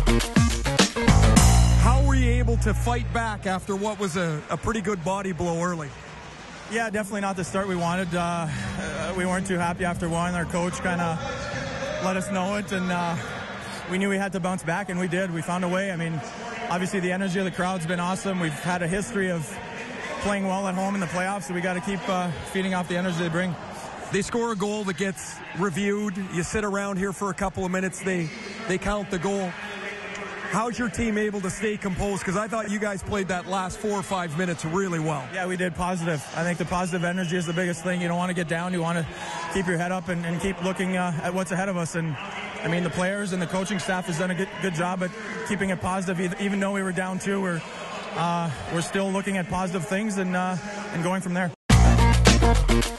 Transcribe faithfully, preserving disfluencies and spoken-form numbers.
How were you able to fight back after what was a, a pretty good body blow early? Yeah, definitely not the start we wanted. Uh, we weren't too happy after one. Our coach kind of let us know it, and uh, we knew we had to bounce back, and we did. We found a way. I mean, obviously the energy of the crowd's been awesome. We've had a history of playing well at home in the playoffs, so we got to keep uh, feeding off the energy they bring. They score a goal that gets reviewed. You sit around here for a couple of minutes. They they count the goal. How's your team able to stay composed? Because I thought you guys played that last four or five minutes really well. Yeah, we did positive. I think the positive energy is the biggest thing. You don't want to get down. You want to keep your head up and, and keep looking uh, at what's ahead of us. And, I mean, the players and the coaching staff has done a good, good job at keeping it positive. Even though we were down two, we're, uh, we're still looking at positive things and, uh, and going from there.